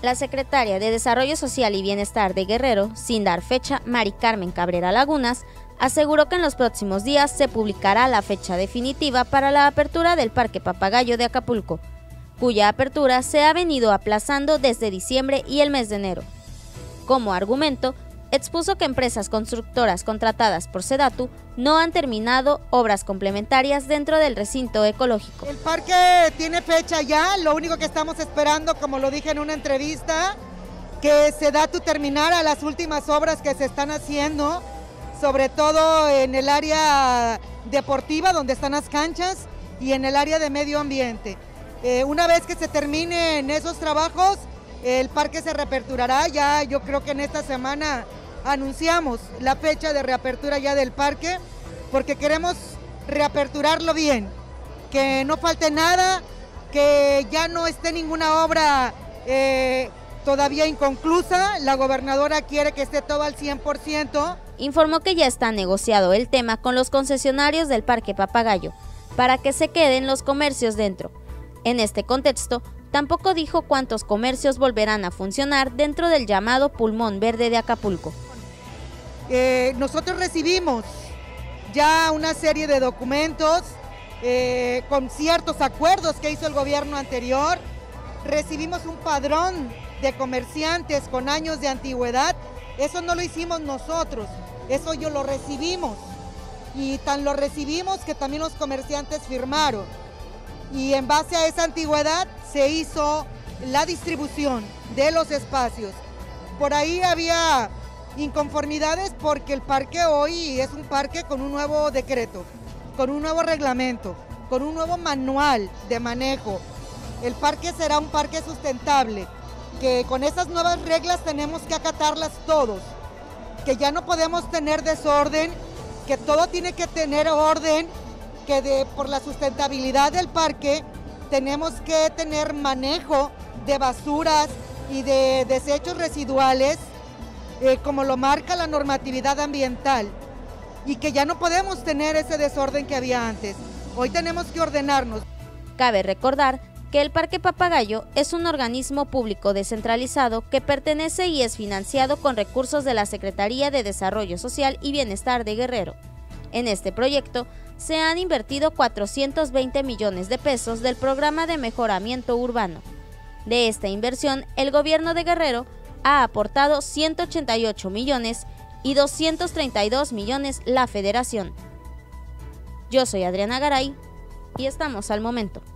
La secretaria de Desarrollo Social y Bienestar de Guerrero, sin dar fecha, Mari Carmen Cabrera Lagunas, aseguró que en los próximos días se publicará la fecha definitiva para la apertura del Parque Papagayo de Acapulco, cuya apertura se ha venido aplazando desde diciembre y el mes de enero. Como argumento, expuso que empresas constructoras contratadas por Sedatu no han terminado obras complementarias dentro del recinto ecológico. El parque tiene fecha ya, lo único que estamos esperando, como lo dije en una entrevista, que Sedatu terminara las últimas obras que se están haciendo, sobre todo en el área deportiva, donde están las canchas, y en el área de medio ambiente. Una vez que se terminen esos trabajos, el parque se reaperturará. Ya yo creo que en esta semana anunciamos la fecha de reapertura ya del parque, porque queremos reaperturarlo bien, que no falte nada, que ya no esté ninguna obra todavía inconclusa. La gobernadora quiere que esté todo al 100%. Informó que ya está negociado el tema con los concesionarios del Parque Papagayo para que se queden los comercios dentro. En este contexto, tampoco dijo cuántos comercios volverán a funcionar dentro del llamado Pulmón Verde de Acapulco. Nosotros recibimos ya una serie de documentos con ciertos acuerdos que hizo el gobierno anterior. Recibimos un padrón de comerciantes con años de antigüedad. Eso no lo hicimos nosotros, eso yo lo recibimos. Y tan lo recibimos que también los comerciantes firmaron. Y en base a esa antigüedad se hizo la distribución de los espacios. Por ahí había inconformidades porque el parque hoy es un parque con un nuevo decreto, con un nuevo reglamento, con un nuevo manual de manejo. El parque será un parque sustentable, que con esas nuevas reglas tenemos que acatarlas todos, que ya no podemos tener desorden, que todo tiene que tener orden, que por la sustentabilidad del parque tenemos que tener manejo de basuras y de desechos residuales, como lo marca la normatividad ambiental, y que ya no podemos tener ese desorden que había antes. Hoy tenemos que ordenarnos. Cabe recordar que el Parque Papagayo es un organismo público descentralizado que pertenece y es financiado con recursos de la Secretaría de Desarrollo Social y Bienestar de Guerrero. En este proyecto se han invertido 420 millones de pesos del Programa de Mejoramiento Urbano. De esta inversión, el gobierno de Guerrero ha aportado 188 millones y 232 millones la Federación. Yo soy Adriana Garay y estamos al momento.